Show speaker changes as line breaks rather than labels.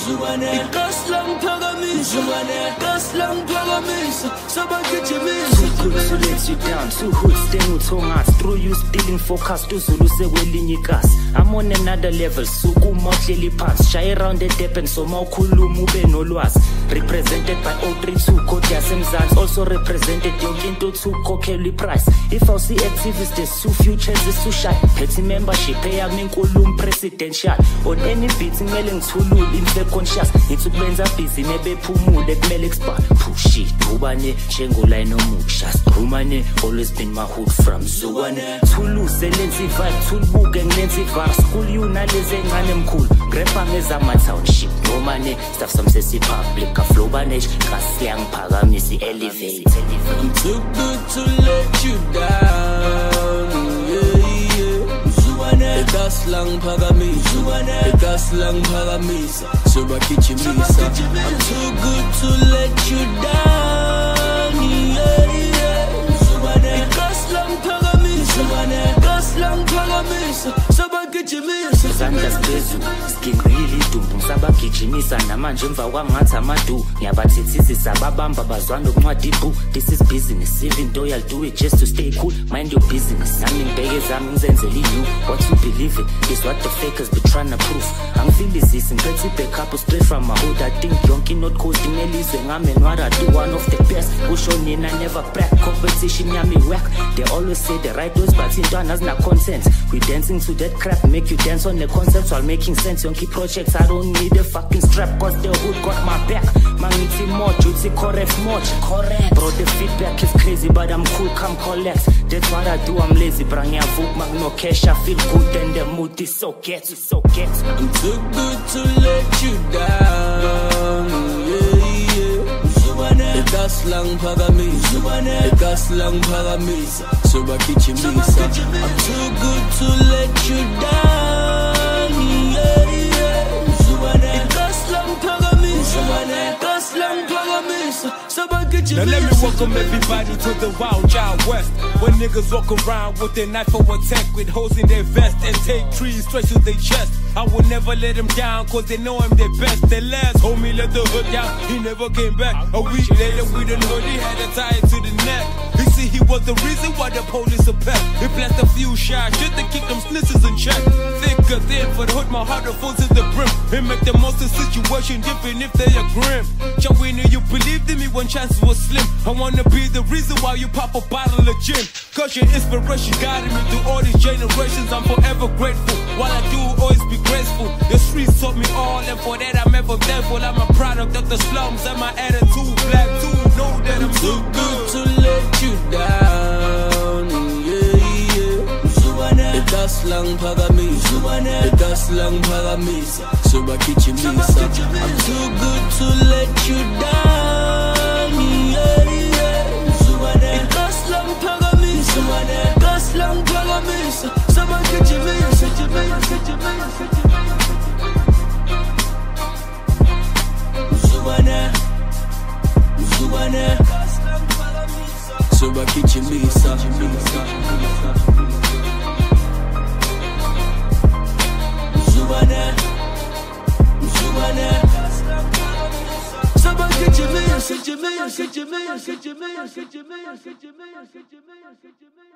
Ikaslang phakamisa, ikaslang phakamisa, sabagijimisa.
Too good to let you down, too hood staying with tongas. Through you stealing focus, to Zulu sekwelinye ikas. I'm on another level, suku motleli pants. Shy around the depth and so mawkhuluma ube nolwazi. Represented by 032 Koti yasemzansi, also represented yonke into to khokhelwa price. If I see activists, there's too few chances to shy. Petty membership eyami inkulumo presidential. On any beat ngimele ngithulule imfe conscious. Ngithi kubenza busy nebephumule kumele expand. Push it, ubane njengoline omusha. Strumane always been my hood from Zukwane. Thuluse lenzi vibe, thulubuke ngilenzi vibe. School you nalezi encane mkhulu. Grandpa ngezama township. No money, stuff some sesi public. Flow banage, kasi yangiphakamisa elevate.
I'm too good to let you down. Ikaslang phakamisa, sabagijimisa. I'm too good to let you down. Ikaslang phakamisa, sabagijimisa.
Zandla siphezulu, skinqile idumbu ngisabagijimisa namanje emva kwami ngathi amadu. Ngiyabathethisa babamba bazwana okuncwadi ibhu. This is business, even though I'll do it just to stay cool. Mind your business, nami ngibheke zami ngizenzele you. What you believe in is what the fakers be trying to prove. Angifili zisi ngiphethe backup straight from my hood. I think yonke not costing elizwe ngami and what I do one of the best. Usho nina never back, competition yami whack. They always say the right words but intwana zina content. We dancing to that crap, make you dance on the concept while making sense. Yonke projects I don't need a fucking strap, cause the hood got my back. Mangiti more, jutsi correct much. Correct. Bro, the feedback is crazy, but I'm cool, come collect. That's what I do, I'm lazy. Bring your food, no cash, I feel good, and the mood is so get, it's so get.
I'm too good to let you down. Ikaslang phakamisa, sabagijimisa. I'm too good to let you down. Ikaslang phakamisa, sabagijimisa.
Now let me welcome everybody to the Wild Child West, where niggas walk around with their knife for attack, with holes in their vest and take trees straight to their chest. I will never let them down, cause they know I'm their best. Their last homie let the hood down, he never came back. A week later we done heard he had a tie to the neck. He see he was the reason why the police are back. He blessed a few shots just to keep them snitches in check. Thicker than for the hood, my heart are full to the brim. He make the most of the situation different if they are grim. Joey knew you believed in me when chances was slim. I wanna be the reason why you pop a bottle of gin, cause your inspiration guided me through all these generations. I'm forever grateful, while I do always be graceful. The streets taught me all, and for that I'm ever thankful. I'm a product of the slums and my attitude. Black too, know that I'm
too good to let you down. Ikaslang phakamisa, sabagijimisa. I'm too good to let you down. Ikaslang phakamisa, sabagijimisa. Sabagijimisa. Sabagijimisa.